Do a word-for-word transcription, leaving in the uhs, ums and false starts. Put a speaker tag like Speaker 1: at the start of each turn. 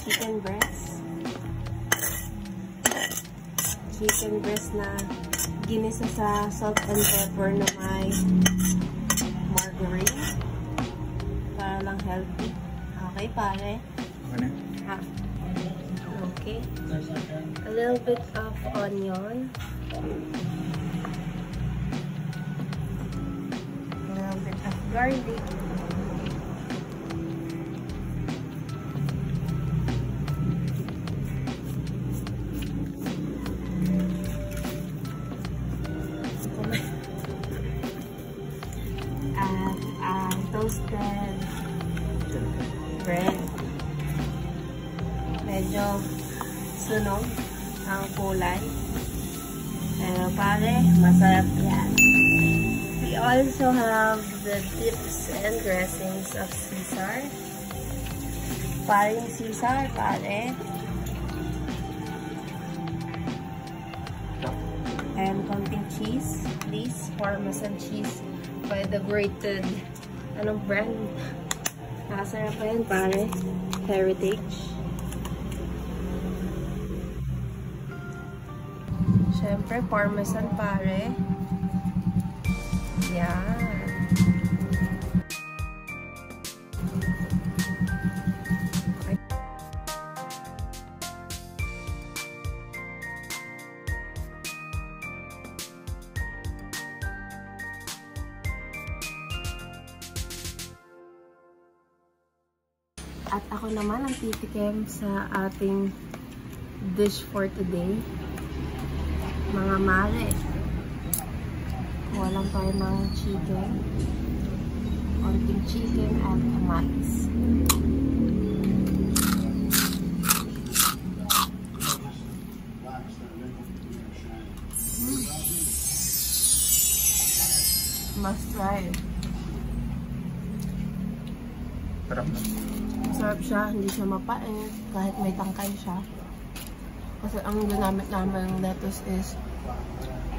Speaker 1: chicken breast. Chicken breast na ginisa sa salt and pepper na may margarine. Para lang healthy. Okay, pare?
Speaker 2: Okay na?
Speaker 1: Ha. Okay. A little bit of onion. A little bit of garlic. At uh, toasted bread. Medyo sunog ang kulay. Pero pare, masarap yan. We also have the dips and dressings of Caesar. Paring Caesar, pare. And konting cheese, please. Parmesan cheese by the grated, anong brand? Nakasarap pa yan, pare. Heritage. Siyempre, parmesan, pare. Yan. At ako naman ang titikim sa ating dish for today. Mga mare. Kuha lang tayo ng chicken. Konting chicken at kamatis. Mm. Must try.
Speaker 2: Sarap na.
Speaker 1: Masarap siya, hindi siya mapait, kahit may tangkay siya. Kasi ang ginamit namin lettuce is